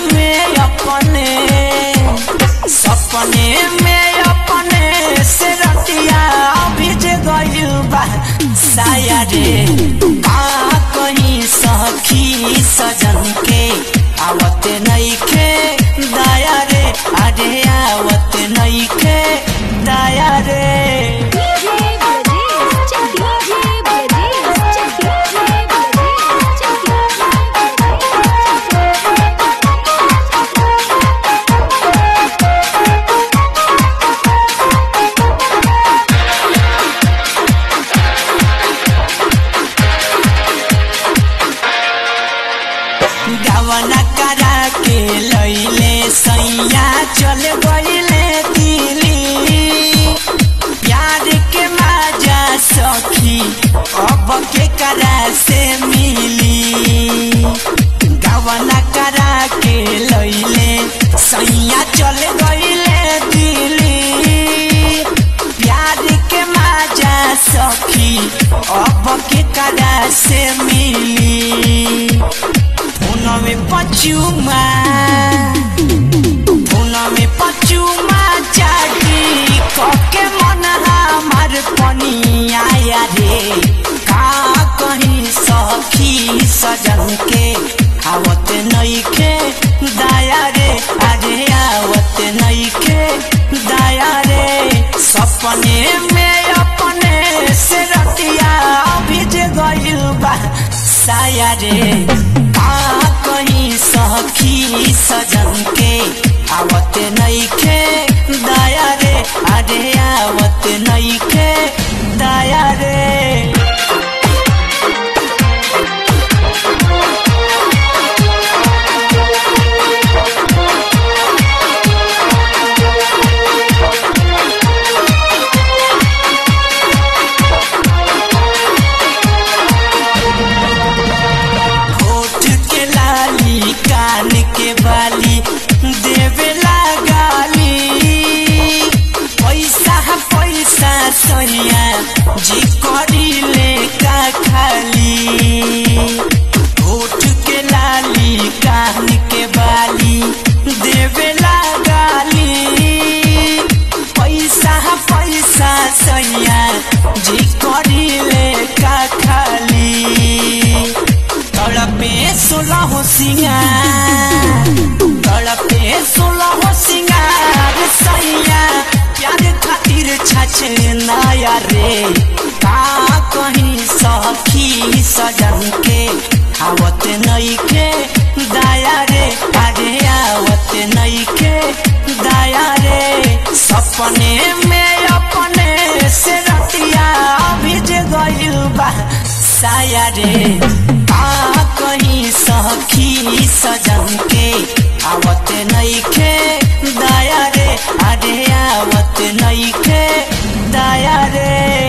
में अपने से रतिया भिज गइल बा साया रे का कहीं सखी सजन के आवत नइखे दया रे अरे आवत नइखे दया रे गवना करा के लइले सैया चल गइले दिल्ली प्यार के मजा सखी अब के करा से मिली गवना करा के लइले सैया चल गइले दिल्ली प्यार के मजा सखी अब के करा से मिली में पचुमा चाटी के मन हमार पनिया रे का कहीं सखी सजन के आवत नइखे दया रे अरे आवत नइखे दया रे सपने में अपने से रतिया भिज गइल बा साया रे कहीं सखी सजन के आवत नइखे दया रे अरे आवत नइखे दया रे कान के बाली देवेला गाली पैसा सैया जी करी ले का खाली होठ के लाली कान के बाली देवेला गाली पैसा सैया जी करी ले का खाली तड़पे 16 सिंगार सैया प्यार खातिर छाछे नया रे का कहीं सखी सजन के आवत नइखे दया रे अरे आवत नइखे दया रे सपने में अपने से रतिया भिज गइल बा साया रे कहीं सखी सजन के आवत नइखे दया रे अरे आवत नइखे दया रे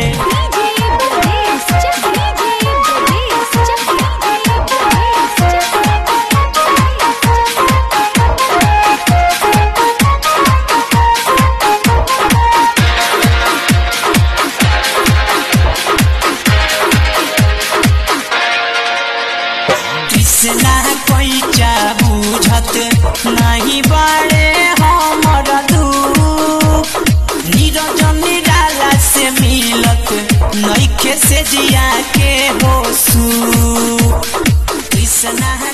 कृष्णा कोई चा बुझत नहीं बाड़े हमर दुख निरंजन निराला से मिलत नइखे से जिया के होसु कृष्णा